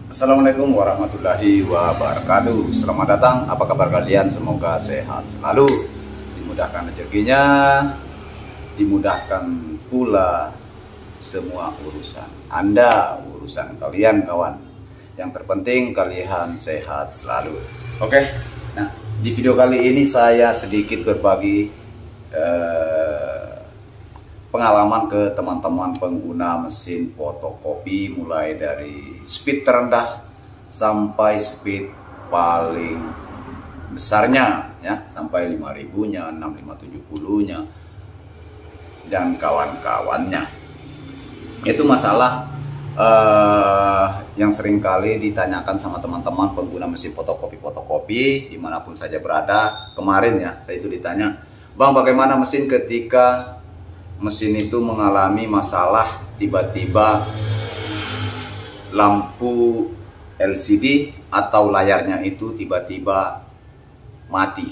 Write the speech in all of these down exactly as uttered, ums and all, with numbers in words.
Assalamualaikum warahmatullahi wabarakatuh. Selamat datang, apa kabar kalian? Semoga sehat selalu, dimudahkan rezekinya, dimudahkan pula semua urusan Anda, urusan kalian kawan. Yang terpenting kalian sehat selalu. Oke, nah di video kali ini saya sedikit berbagi eh, pengalaman ke teman-teman pengguna mesin fotokopi, mulai dari speed terendah sampai speed paling besarnya ya, sampai lima ribu nya, enam ribu lima ratus tujuh puluh nya dan kawan-kawannya. Itu masalah uh, yang sering kali ditanyakan sama teman-teman pengguna mesin fotokopi-fotokopi dimanapun saja berada. Kemarin ya saya itu ditanya, "Bang, bagaimana mesin ketika mesin itu mengalami masalah tiba-tiba lampu L C D atau layarnya itu tiba-tiba mati?"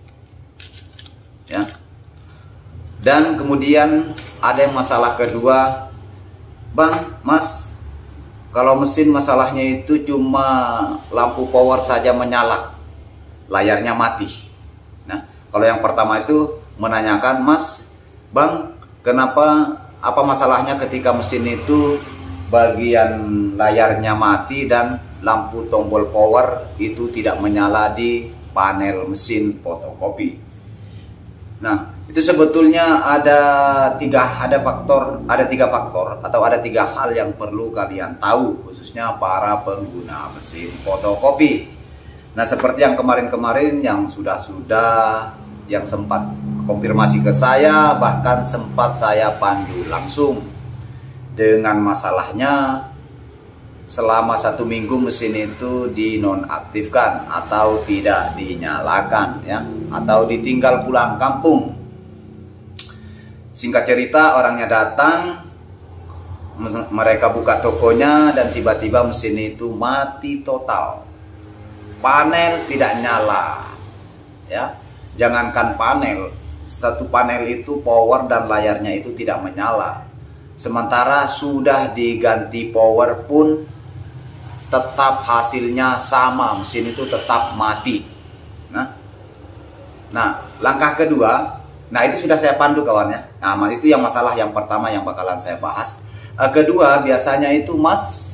Ya. Dan kemudian ada yang masalah kedua, "Bang, Mas, kalau mesin masalahnya itu cuma lampu power saja menyala, layarnya mati." Nah, kalau yang pertama itu menanyakan, "Mas, Bang, kenapa, apa masalahnya ketika mesin itu bagian layarnya mati dan lampu tombol power itu tidak menyala di panel mesin fotokopi?" Nah, itu sebetulnya ada tiga ada faktor, ada tiga faktor atau ada tiga hal yang perlu kalian tahu, khususnya para pengguna mesin fotokopi. Nah, seperti yang kemarin-kemarin yang sudah-sudah yang sempat konfirmasi ke saya, bahkan sempat saya pandu langsung dengan masalahnya selama satu minggu mesin itu dinonaktifkan atau tidak dinyalakan ya, atau ditinggal pulang kampung. Singkat cerita, orangnya datang, mereka buka tokonya dan tiba-tiba mesin itu mati total, panel tidak nyala ya. Jangankan panel, satu panel itu power dan layarnya itu tidak menyala. Sementara sudah diganti power pun tetap hasilnya sama, mesin itu tetap mati. Nah, nah langkah kedua, nah itu sudah saya pandu kawannya. Nah, itu yang masalah yang pertama yang bakalan saya bahas. Kedua, biasanya itu Mas,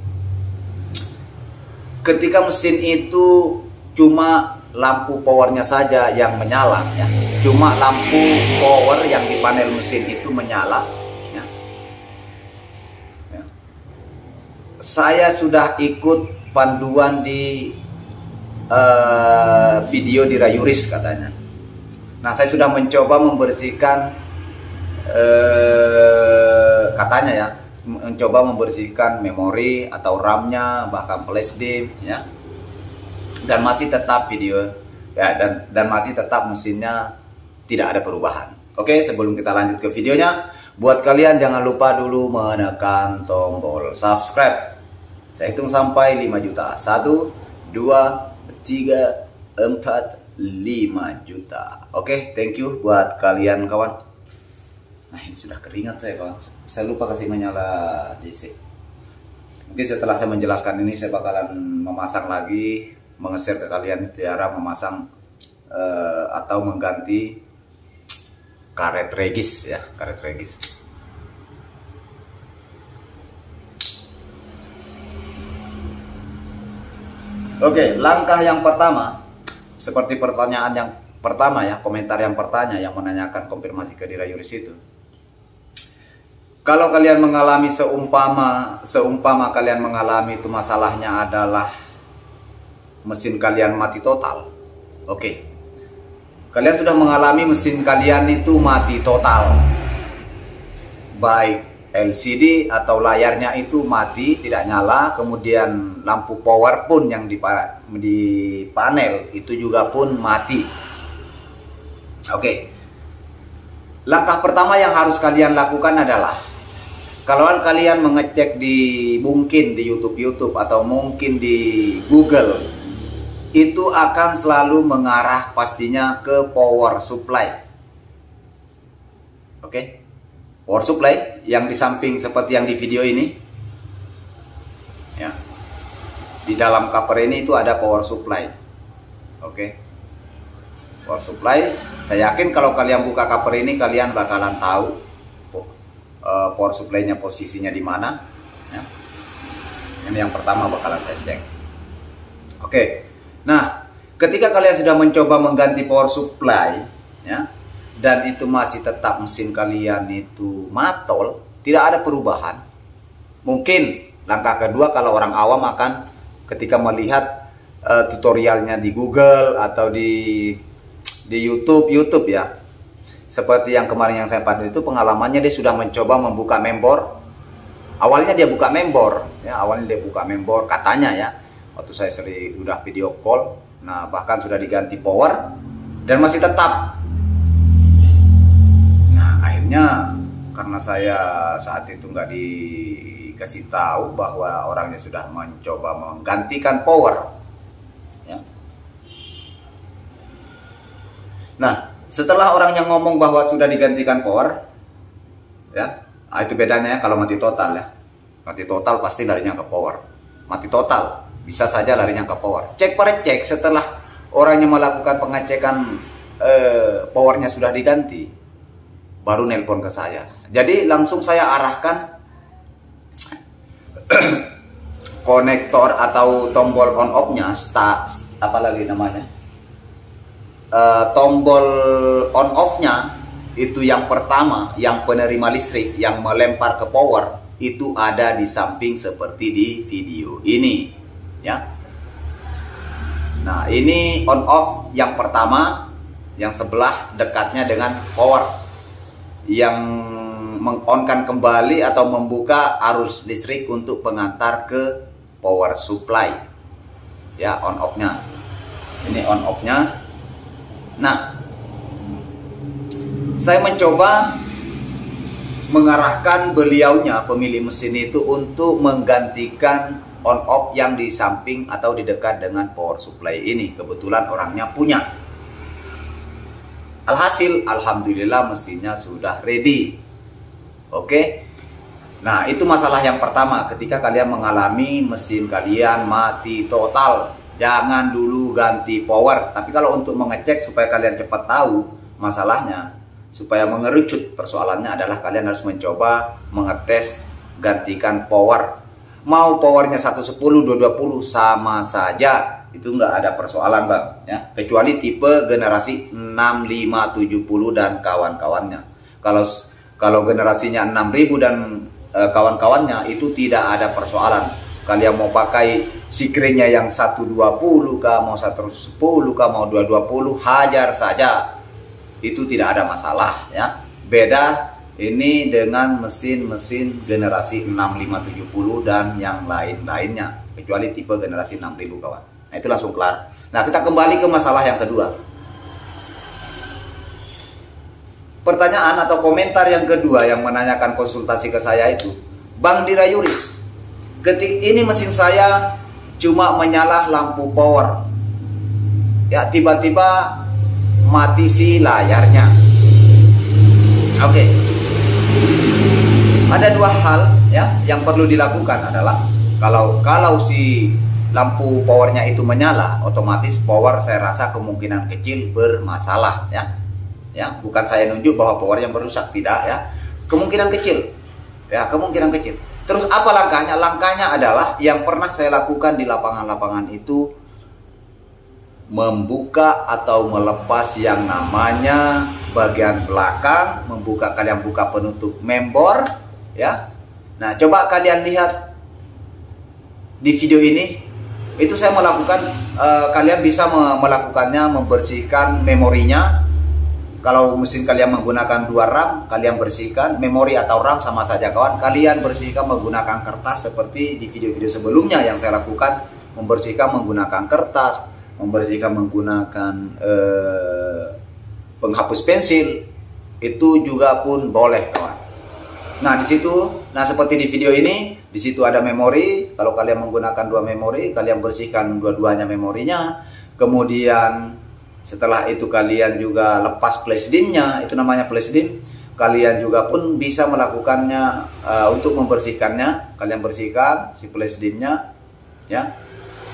ketika mesin itu cuma lampu powernya saja yang menyala ya, cuma lampu power yang di panel mesin itu menyala ya. Ya. Saya sudah ikut panduan di uh, video di Rayuris katanya. Nah, saya sudah mencoba membersihkan uh, katanya ya, mencoba membersihkan memori atau RAM-nya, bahkan flash disk ya, dan masih tetap video ya, dan dan masih tetap mesinnya tidak ada perubahan. Oke, sebelum kita lanjut ke videonya, buat kalian jangan lupa dulu menekan tombol subscribe. Saya hitung sampai lima juta. Satu, dua, tiga, empat, lima juta. Oke, thank you buat kalian kawan. Nah, ini sudah keringat saya kawan. Saya lupa kasih menyala D C. Mungkin setelah saya menjelaskan ini, saya bakalan memasang lagi, mengeser ke kalian cara memasang uh, atau mengganti karet regis ya, karet regis. Oke, langkah yang pertama, seperti pertanyaan yang pertama ya, komentar yang pertama yang menanyakan konfirmasi ke Rayuris itu. Kalau kalian mengalami seumpama seumpama kalian mengalami itu masalahnya adalah mesin kalian mati total. Oke, kalian sudah mengalami mesin kalian itu mati total, baik L C D atau layarnya itu mati tidak nyala, kemudian lampu power pun yang di, di panel itu juga pun mati. Oke, langkah pertama yang harus kalian lakukan adalah, kalau kalian mengecek di mungkin di YouTube YouTube atau mungkin di Google, itu akan selalu mengarah pastinya ke power supply. Oke, power supply yang di samping seperti yang di video ini ya. di dalam cover ini itu ada power supply. Oke, power supply. Saya yakin kalau kalian buka cover ini kalian bakalan tahu uh, power supply-nya posisinya di mana. Ya. Ini yang pertama bakalan saya cek. Oke, nah ketika kalian sudah mencoba mengganti power supply, ya, dan itu masih tetap mesin kalian itu matol, tidak ada perubahan. Mungkin langkah kedua kalau orang awam akan ketika melihat uh, tutorialnya di Google atau di di YouTube YouTube ya. Seperti yang kemarin yang saya pandu itu pengalamannya, dia sudah mencoba membuka membor. Awalnya dia buka membor, ya, awalnya dia buka membor katanya ya. Waktu saya sering udah video call, nah bahkan sudah diganti power dan masih tetap. Nah akhirnya karena saya saat itu nggak dikasih tahu bahwa orangnya sudah mencoba menggantikan power, ya. Nah setelah orangnya ngomong bahwa sudah digantikan power, ya, nah, itu bedanya ya kalau mati total ya. Mati total pasti larinya ke power. Mati total bisa saja larinya ke power. Cek per cek setelah orangnya melakukan pengecekan eh, powernya sudah diganti, baru nelpon ke saya. Jadi langsung saya arahkan konektor atau tombol on off-nya, start apa lagi namanya? Uh, tombol on off-nya itu yang pertama, yang penerima listrik yang melempar ke power itu ada di samping seperti di video ini, ya. Nah, ini on off yang pertama, yang sebelah dekatnya dengan power, yang mengonkan kembali atau membuka arus listrik untuk pengantar ke power supply, ya, on off-nya. Ini on off-nya. Nah, saya mencoba mengarahkan beliaunya, pemilik mesin itu, untuk menggantikan on off yang di samping atau di dekat dengan power supply ini. Kebetulan orangnya punya. Alhasil, alhamdulillah mesinnya sudah ready. Oke. Nah, itu masalah yang pertama ketika kalian mengalami mesin kalian mati total. Jangan dulu ganti power. Tapi kalau untuk mengecek supaya kalian cepat tahu masalahnya, supaya mengerucut persoalannya adalah kalian harus mencoba mengetes gantikan power. Mau powernya seratus sepuluh, dua ratus dua puluh sama saja. Itu nggak ada persoalan bang, ya. Kecuali tipe generasi enam lima tujuh nol dan kawan-kawannya. Kalau kalau generasinya enam ribu dan e, kawan-kawannya itu tidak ada persoalan. Kalian mau pakai sikringnya yang seratus dua puluh kah, mau seratus sepuluh kah, mau dua ratus dua puluh, hajar saja. Itu tidak ada masalah, ya. Beda ini dengan mesin-mesin generasi enam lima tujuh nol dan yang lain-lainnya, kecuali tipe generasi enam ribu kawan. Nah, itu langsung kelar. Nah, kita kembali ke masalah yang kedua. Pertanyaan atau komentar yang kedua yang menanyakan konsultasi ke saya itu, Bang Dirayuris, ketik ini mesin saya cuma menyala lampu power, ya tiba-tiba mati si layarnya. Oke, okay. Ada dua hal ya yang perlu dilakukan adalah kalau kalau si lampu powernya itu menyala, otomatis power saya rasa kemungkinan kecil bermasalah, ya. Ya, bukan saya nunjuk bahwa power yang merusak, tidak, ya. Kemungkinan kecil. Ya, kemungkinan kecil. Terus apa langkahnya? Langkahnya adalah yang pernah saya lakukan di lapangan-lapangan itu, membuka atau melepas yang namanya bagian belakang, membuka, kalian buka penutup membor, ya. Nah, coba kalian lihat di video ini, itu saya melakukan, uh, kalian bisa melakukannya, membersihkan memorinya. Kalau mesin kalian menggunakan dua RAM, kalian bersihkan memori atau RAM sama saja kawan. Kalian bersihkan menggunakan kertas seperti di video-video sebelumnya yang saya lakukan, membersihkan menggunakan kertas, membersihkan menggunakan eh, penghapus pensil, itu juga pun boleh kawan. Nah di situ, nah seperti di video ini, di situ ada memori. Kalau kalian menggunakan dua memori, kalian bersihkan dua-duanya memorinya. Kemudian setelah itu kalian juga lepas flash disknya, itu namanya flash disk. Kalian juga pun bisa melakukannya uh, untuk membersihkannya. Kalian bersihkan si flash disknya, ya.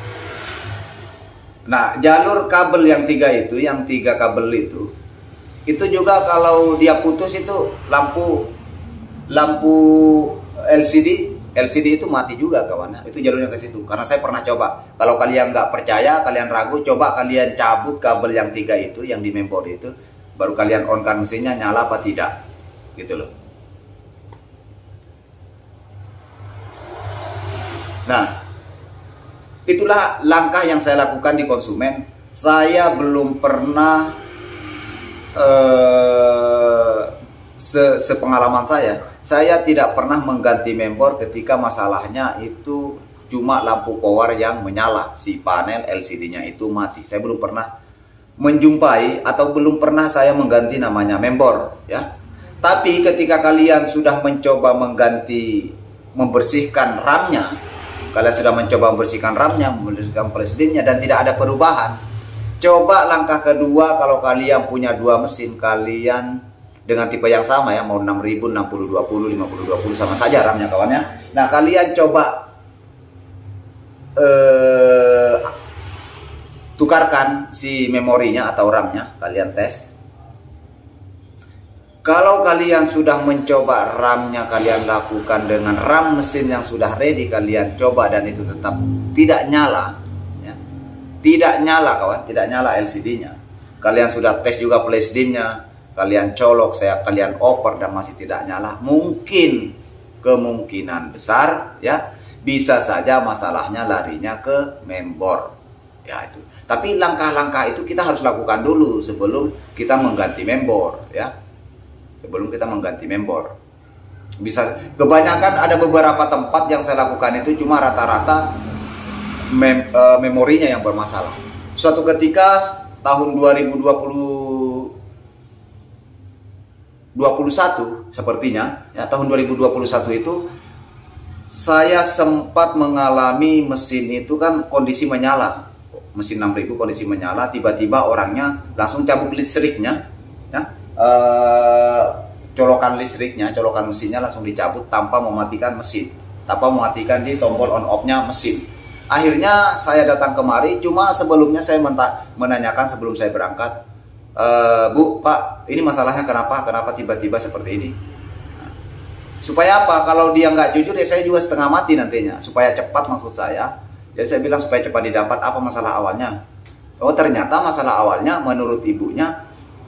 Nah, jalur kabel yang tiga itu, yang tiga kabel itu, itu juga kalau dia putus itu lampu lampu L C D L C D itu mati juga kawan. Itu jalurnya ke situ. Karena saya pernah coba. Kalau kalian nggak percaya, kalian ragu, coba kalian cabut kabel yang tiga itu, yang di mainboard itu, baru kalian on kan mesinnya nyala apa tidak, gitu loh. Nah, itulah langkah yang saya lakukan di konsumen. Saya belum pernah eh, se sepengalaman saya, saya tidak pernah mengganti mainboard ketika masalahnya itu cuma lampu power yang menyala, si panel L C D-nya itu mati. Saya belum pernah menjumpai atau belum pernah saya mengganti namanya mainboard, ya. Tapi ketika kalian sudah mencoba mengganti, membersihkan RAM-nya, kalian sudah mencoba membersihkan RAM-nya, membersihkan flash disk-nya dan tidak ada perubahan. Coba langkah kedua, kalau kalian punya dua mesin, kalian dengan tipe yang sama ya, mau enam ribu, enam puluh dua puluh, lima puluh dua puluh sama saja RAM-nya kawannya. Nah, kalian coba eh, tukarkan si memorinya atau RAM-nya, kalian tes. Kalau kalian sudah mencoba RAM-nya kalian lakukan dengan RAM mesin yang sudah ready, kalian coba dan itu tetap tidak nyala, ya. Tidak nyala kawan, tidak nyala L C D-nya. Kalian sudah tes juga flash disk-nya, kalian colok, saya kalian oper dan masih tidak nyala. Mungkin kemungkinan besar ya, bisa saja masalahnya larinya ke mainboard. Ya itu. Tapi langkah-langkah itu kita harus lakukan dulu sebelum kita mengganti mainboard ya. Sebelum kita mengganti mainboard. Bisa kebanyakan ada beberapa tempat yang saya lakukan itu cuma rata-rata mem, e, memorinya yang bermasalah. Suatu ketika tahun dua ribu dua puluh satu sepertinya ya, tahun dua ribu dua puluh satu itu saya sempat mengalami mesin itu kan kondisi menyala. Mesin enam ribu kondisi menyala, tiba-tiba orangnya langsung cabut listriknya ya. Uh, colokan listriknya, colokan mesinnya langsung dicabut tanpa mematikan mesin, tanpa mematikan di tombol on off-nya mesin. Akhirnya saya datang kemari, cuma sebelumnya saya menanyakan sebelum saya berangkat, e, Bu, Pak, ini masalahnya kenapa? Kenapa tiba-tiba seperti ini? Nah, supaya apa? Kalau dia nggak jujur ya saya juga setengah mati nantinya. Supaya cepat maksud saya. Jadi saya bilang supaya cepat didapat apa masalah awalnya. Oh ternyata masalah awalnya menurut ibunya,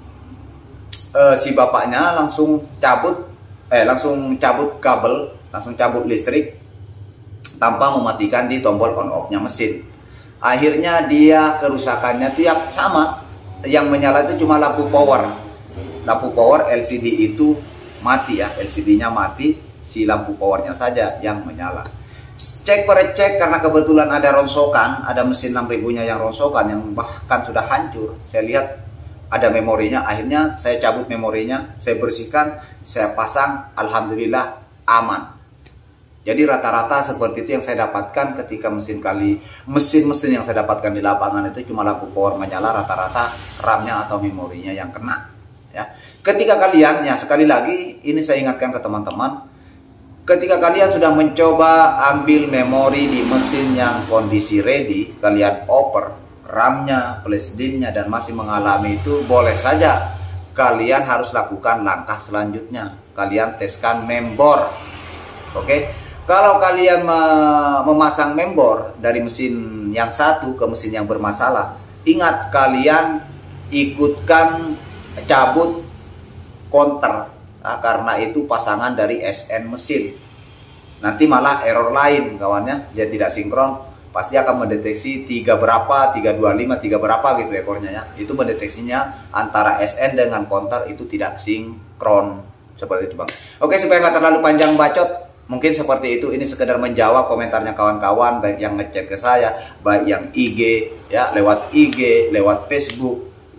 Uh, si bapaknya langsung cabut eh langsung cabut kabel, langsung cabut listrik tanpa mematikan di tombol on off-nya mesin. Akhirnya dia kerusakannya tuh ya sama, yang menyala itu cuma lampu power. Lampu power L C D itu mati ya, L C D-nya mati, si lampu powernya saja yang menyala. Cek per cek karena kebetulan ada ronsokan, ada mesin enam ribu-nya yang ronsokan yang bahkan sudah hancur. Saya lihat ada memorinya, akhirnya saya cabut memorinya, saya bersihkan, saya pasang, alhamdulillah aman. Jadi rata-rata seperti itu yang saya dapatkan ketika mesin kali mesin-mesin yang saya dapatkan di lapangan itu cuma lampu power menyala, rata-rata RAM-nya atau memorinya yang kena. Ya, ketika kalian, ya sekali lagi ini saya ingatkan ke teman-teman, ketika kalian sudah mencoba ambil memori di mesin yang kondisi ready, kalian oper RAM-nya, flash disk-nya dan masih mengalami itu, boleh saja kalian harus lakukan langkah selanjutnya. Kalian teskan mainboard. Oke. Kalau kalian memasang mainboard dari mesin yang satu ke mesin yang bermasalah, ingat kalian ikutkan cabut counter. Nah, karena itu pasangan dari S N mesin. Nanti malah error lain kawannya, dia tidak sinkron. Pasti akan mendeteksi tiga berapa, tiga dua lima, tiga berapa gitu ekornya ya. Itu mendeteksinya antara S N dengan counter itu tidak sinkron. Seperti itu Bang. Oke, supaya nggak terlalu panjang bacot, mungkin seperti itu. Ini sekedar menjawab komentarnya kawan-kawan, baik yang ngechat ke saya, baik yang I G ya, lewat I G, lewat Facebook,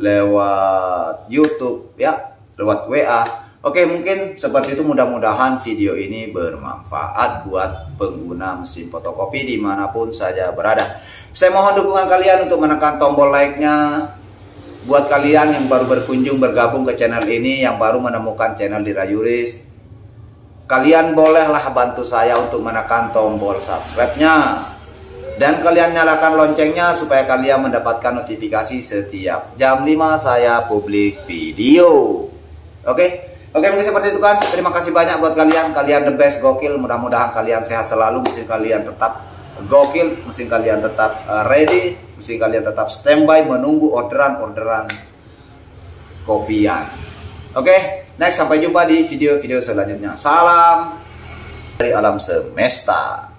lewat YouTube ya, lewat W A. Oke, mungkin seperti itu. Mudah-mudahan video ini bermanfaat buat pengguna mesin fotokopi dimanapun saja berada. Saya mohon dukungan kalian untuk menekan tombol like-nya. Buat kalian yang baru berkunjung bergabung ke channel ini, yang baru menemukan channel Dirayuris, kalian bolehlah bantu saya untuk menekan tombol subscribe-nya. Dan kalian nyalakan loncengnya supaya kalian mendapatkan notifikasi setiap jam lima saya publik video. Oke, oke mungkin seperti itu kan. Terima kasih banyak buat kalian. Kalian the best, gokil. Mudah-mudahan kalian sehat selalu. Mesin kalian tetap gokil. Mesin kalian tetap ready. Mesin kalian tetap standby menunggu orderan-orderan kopian. Oke, next sampai jumpa di video-video selanjutnya. Salam dari alam semesta.